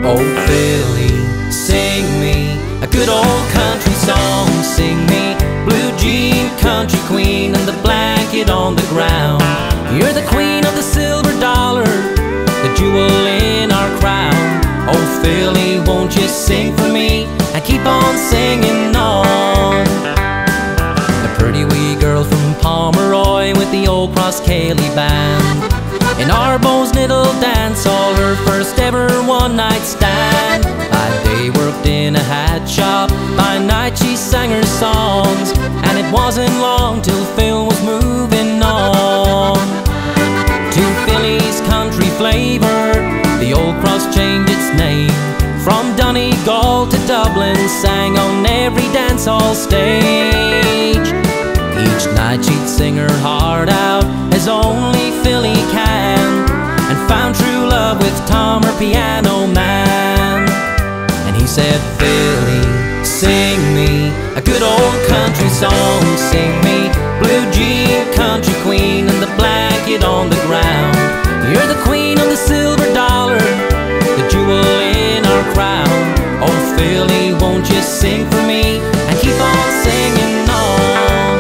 Oh Philly, sing me a good old country song. Sing me blue jean country queen and the blanket on the ground. You're the queen of the silver dollar, the jewel in our crown. Oh Philly, won't you sing for me and keep on singing on? A pretty wee girl from Pomeroy with the old Cross Cayley band. In Arbo's little dance hall, her first ever one-night stand. By day worked in a hat shop, by night she sang her songs. And it wasn't long till Phil was moving on to Philly's country flavor. The old cross changed its name from Donegal to Dublin, sang on every dance hall stage. Each night she'd sing her heart out as only Philly can, and found true love with Tom, her piano man. And he said, Philly, sing me a good old country song. Sing me blue jean country queen and the blanket on the ground. You're the queen of the silver dollar, the jewel in our crown. Oh Philly, won't you sing for me and keep on singing on?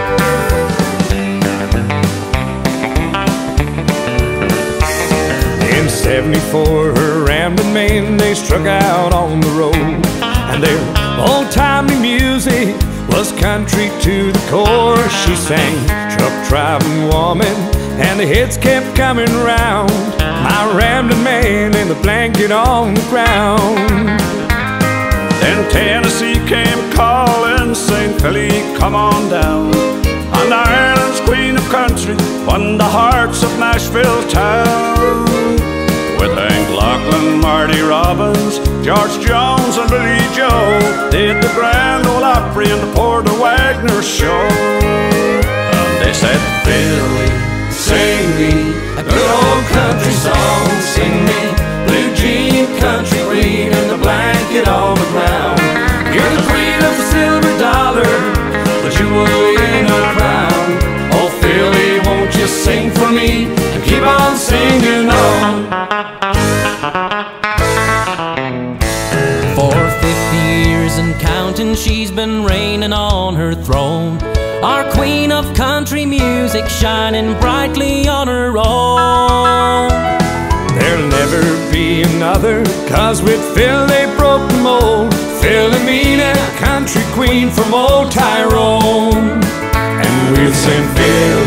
In '74, her Ramblin' men, they struck out on the road, and their old-timey music was country to the core. She sang Truck Driving Woman, and the hits kept coming round. My Ramblin' man and the blanket on the ground. Then Tennessee came calling, saying, Philly, come on down. And Ireland's queen of country won the hearts of Nashville town. With Hank Lachlan, Marty Robbins, George Jones and Billy Joe did the Grand Ole Opry and the Porter Wagner show. And they said, Philly, sing me a good old country song. Sing me blue jean country queen and the blanket on the ground. You're the queen of the silver dollar, the jewel in our crown. Oh Philly, won't you sing for me and keep on singing on? For 50 years and counting, she's been reigning on her throne, our queen of country music, shining brightly on her own. There'll never be another, 'cause with Phil they broke the mold. Philomena, country queen from old Tyrone. And we'll sing Phil,